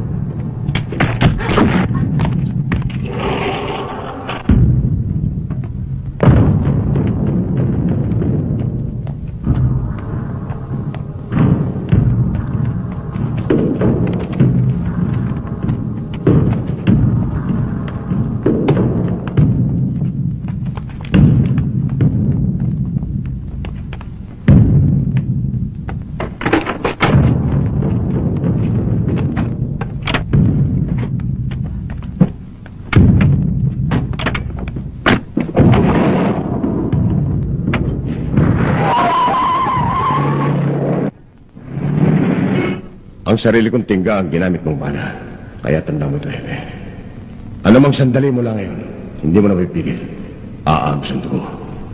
Ang sarili kong tingga ang ginamit mong bala. Kaya tanda mo ito, Hepe. Ano mang sandali mo lang ngayon, hindi mo na mapipigil. Aagos ang dugo.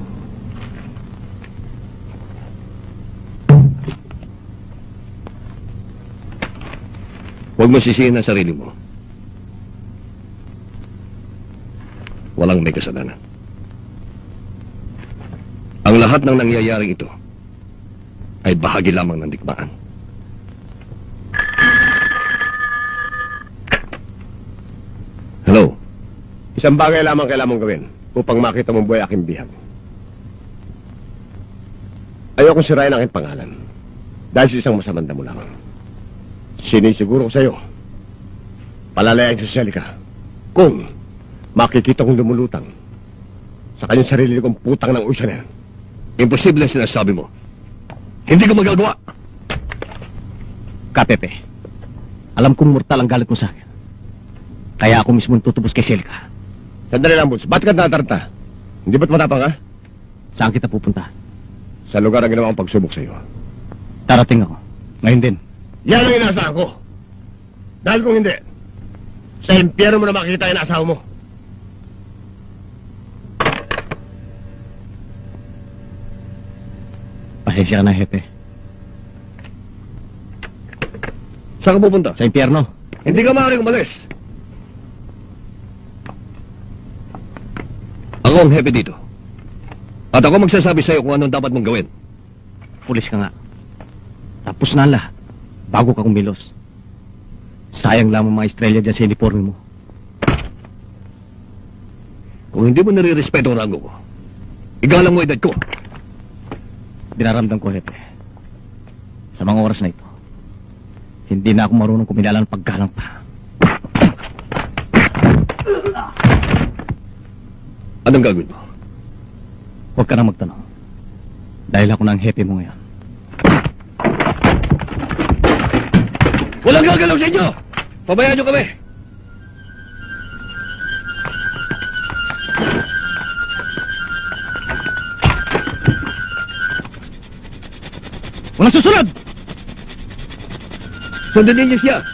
Huwag mo sisihin ang sarili mo. Walang may kasalanan. Ang lahat ng nangyayaring ito ay bahagi lamang ng digmaan. Hello? Isang bagay lamang kailangan mong gawin upang makita mong buhay aking bihag. Ayokong sirain ang aking pangalan dahil sa isang masamang damo lamang. Sinisiguro ko sa'yo, palalayain si Celica kung makikita kong lumulutang sa kanyang sarili kong putang ng usya na yan. Imposible ang sinasabi mo. Hindi ko magagawa. Kapepe, alam kong mortal ang galit mo sa akin. Kaya ako mismo tutubos kay Celica. Sandali lang, Boots. Ba't ka nataranta? Hindi ba't matapang ka? Saan kita pupunta? Sa lugar ang ginawa kong pagsubok sa'yo. Darating ako. Ngayon din. Yan ang inaasahan ko. Dahil kung hindi, sa impyerno mo na makikita ang asawa mo. Pasensya ka na, Hepe. Saan ka pupunta? Sa impyerno. Hindi ka maaaring umalis. Ako ang hepe dito. At ako magsasabi sa'yo kung anong dapat mong gawin. Pulis ka nga. Tapos na ang lahat. Bago ka kumilos. Sayang lamang mga estrella dyan sa uniforme mo. Kung hindi mo nare-respeto ang rango ko, igalang mo edad ko. Dinaramdam ko, Hepe. Sa mga oras na ito, hindi na ako marunong kumilala ng paggalang pa. Anong gagawin mo? Huwag ka na magtanong. Dahil ako na ang hepe mo ngayon. Walang gagalaw sa inyo! Pabayaan nyo kami! Walang susunod! Sundin niyo siya!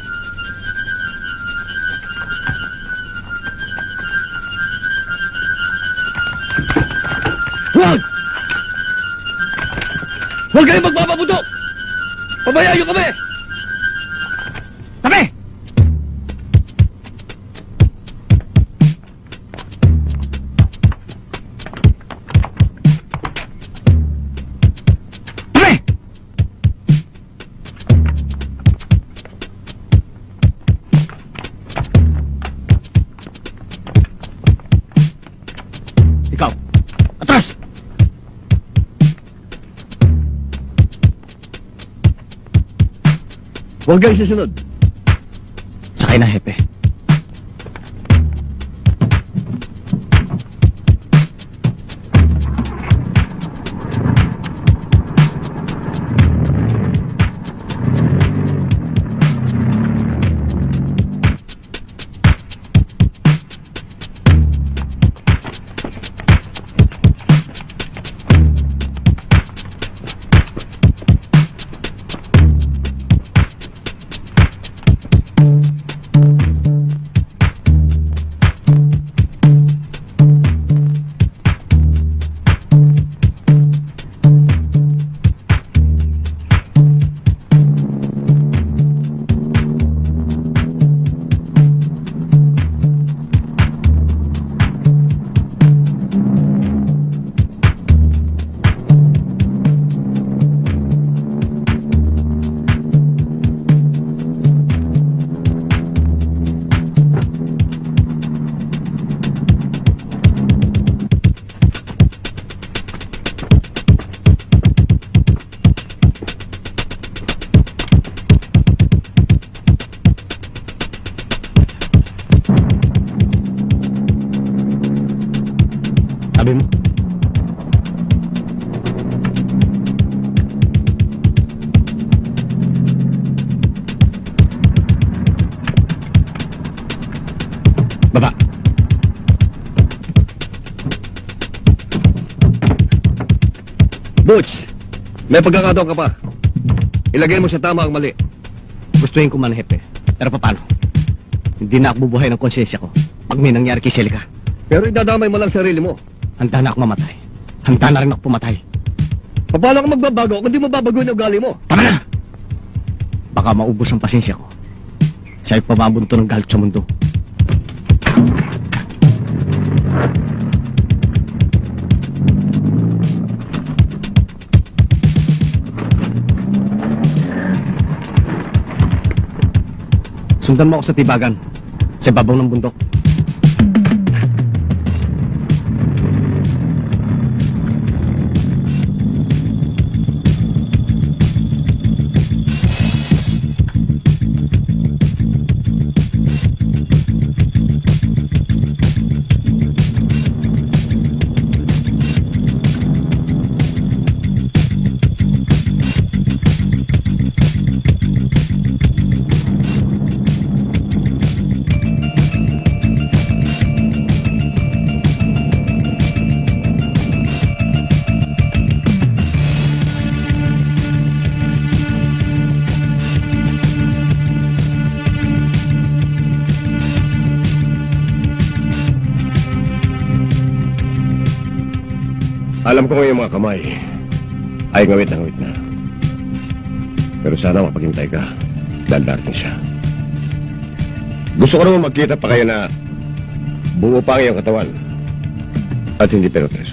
Huwag! Huwag kayong magpapaputok! Pabayaan nyo kami! Tabi! Tabi! Ikaw, atras! Huwag kayong susunod. Sakay na, Hepe. Butch, may pagkakataon ka pa. Ilagay mo sa tama ang mali. Gustuin ko man, Hepe. Pero paano? Hindi na ako bubuhay ng konsensya ko pag may nangyari kay Celica. Pero idadamay mo lang sarili mo. Handa na ako mamatay. Handa na rin ako pumatay. Paano ka magbabago kung di mo babaguhin ang ugali mo? Tama na! Baka maubos ang pasensya ko. Siya'y pamabunto ng galit sa mundo. Sundan mo ako sa tibagan, sa babaw ng bundok. Alam ko ngayon mga kamay ay ngawit na ngawit na. Pero sana mapaghintay ka dahil darating siya. Gusto ko naman magkita pa kayo na buo pa ang iyong katawan at hindi peroteso.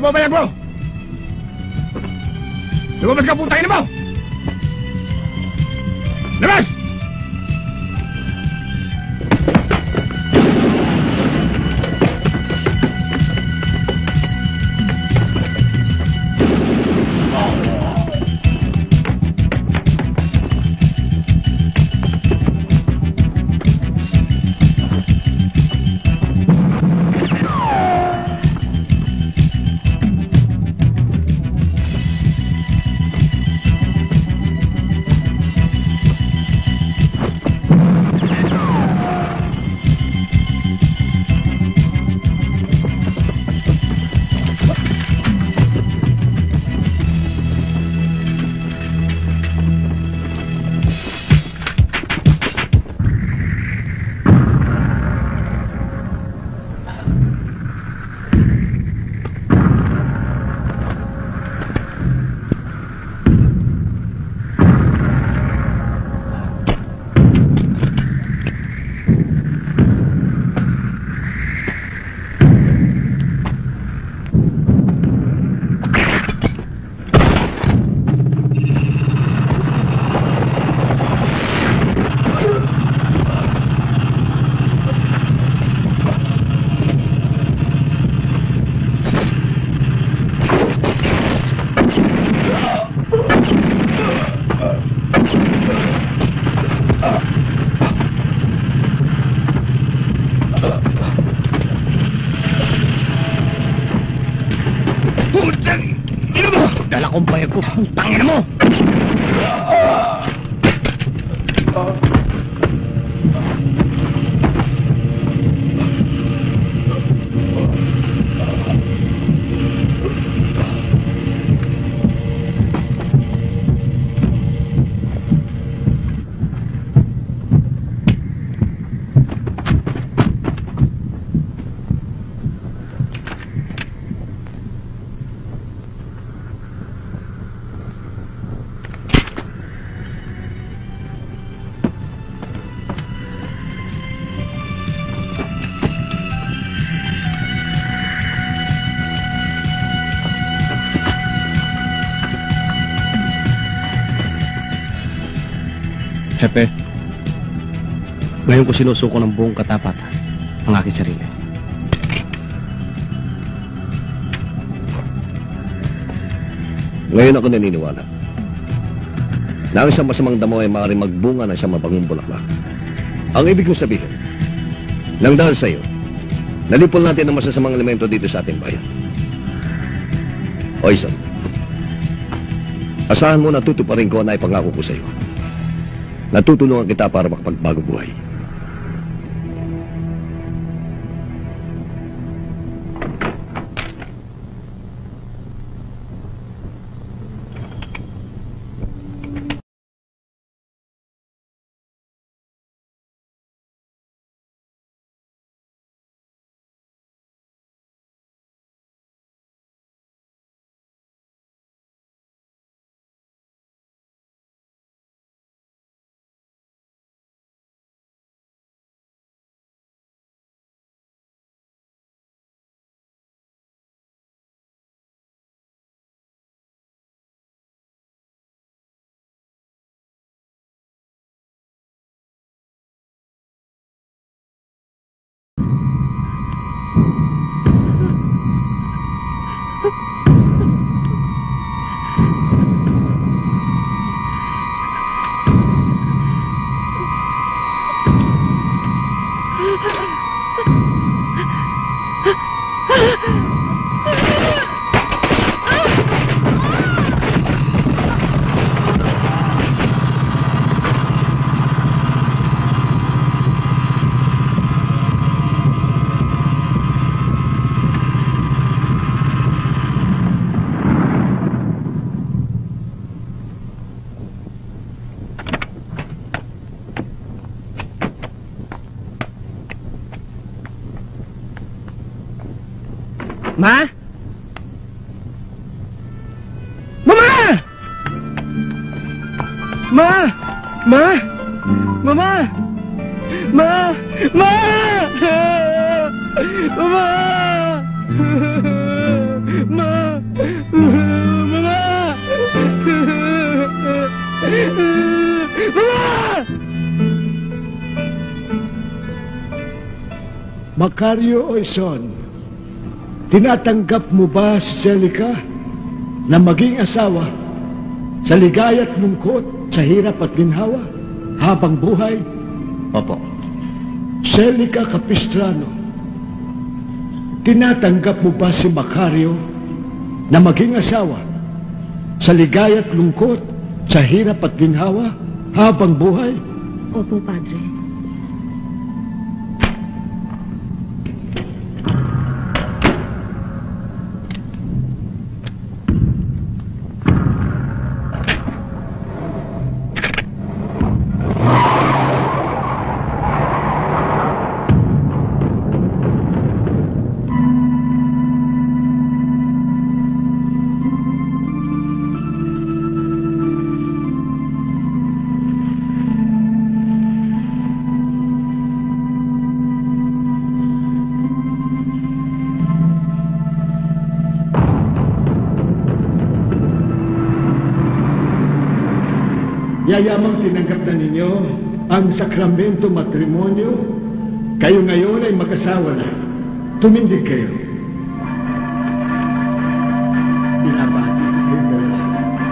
pabayag mo! Lumabas ka, putangin mo! Labas! Putangin mo! Hepe, ngayon ko sinusuko ng buong katapatan ang aking sarili. Ngayon ako naniniwala na ang isang masamang damo ay maaaring magbunga ng isang mabangong bulaklak. Ang ibig kong sabihin, nang dahil sa iyo, nalipol natin ang masasamang elemento dito sa ating bayan. Oison, asahan mo na tutuparin ko na ipangako ko sa iyo. Natutulungan kita para makapagbago buhay. Ma? Mama! Ma! Ma! Mama! Ma! Ma! Mama! Ma! Mga! Mga! Macario Oison, tinatanggap mo ba si Celica na maging asawa sa ligaya at lungkot, sa hirap at ginhawa, habang buhay? Opo. Celica Capistrano, tinatanggap mo ba si Macario na maging asawa sa ligaya at lungkot, sa hirap at ginhawa, habang buhay? Opo, Padre. Yayamang tinanggap na ninyo ang sakramento matrimonyo, kayo ngayon ay mag-asawa na. Tumindig kayo. Binabati ko kayo dalawa.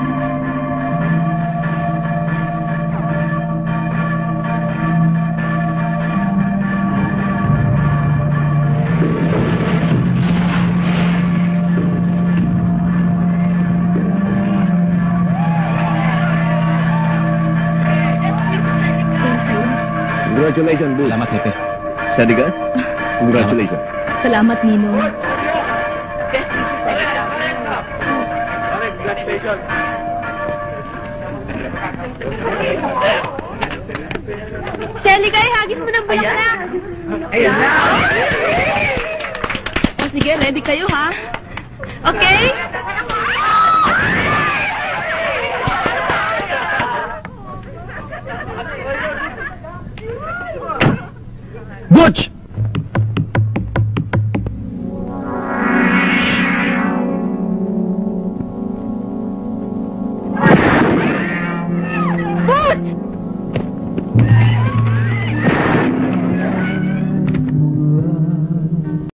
Congratulations, Bull. Salamat, Hepe. Sadiga? Congratulations. Salamat, Nino. Celica, ihagis mo ng bulaklak. Ayan na! O sige, ready kayo ha? Okay? Butch!